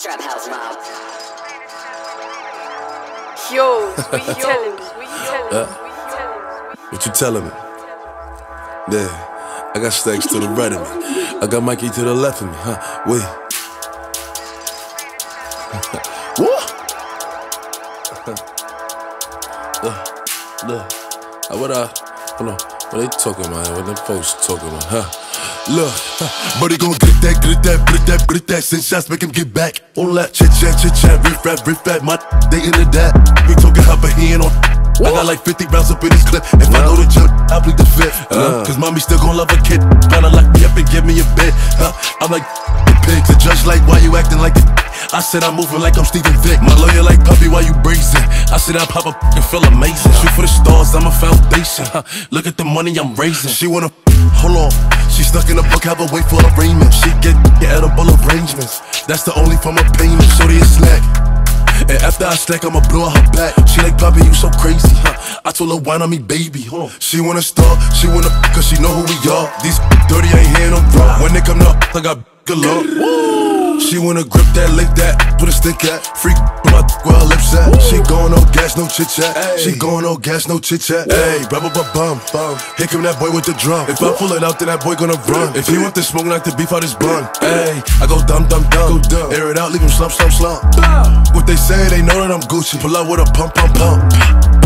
Trap House Mob. Yo, what you telling me? What you telling me? Yeah, I got stacks to the right of me. I got Mikey to the left of me, huh? Wait. What? Look. Hold on. What they talking about? What them folks talking about, huh? Look, buddy gon' get that, send shots, make him get back. All that chit-chat, riff rap, my they into that. We talking hopper, he ain't on. I got like 50 rounds up in this clip. If I go to jump, I'll plead the fifth. Cause mommy still gon' love a kid. Gotta lock me up and give me a bed. I'm like, pigs. The judge like, why you acting like this? I said I'm moving like I'm Stephen Vick. My lawyer like, puppy, why you brazen? I said I pop up and feel amazing. Shoot for the stars, I'm a foundation. Look at the money I'm raising. She wanna, hold on. She stuck in a book, have a wait for arraignment. She get edible arrangements. That's the only form of payment. Shorty a snack. And after I stack, I'ma blow her back. She like, Poppy, you so crazy, huh? I told her, wine on me, baby. She wanna start, she wanna cause she know who we are. These dirty ain't hearing them raw. When they come to I got galore. She wanna grip that, lick that, put a stick at. Freak my where her lips at. She going no gas, no chit chat. She going no gas, no chit chat. Hey, bum. Here come that boy with the drum. If I pull it out, then that boy gonna run. If he want the smoke, like the beef out his bun. Hey, I go dumb. Air it out, leave him slump. What they say, they know that I'm Gucci. Pull out with a pump.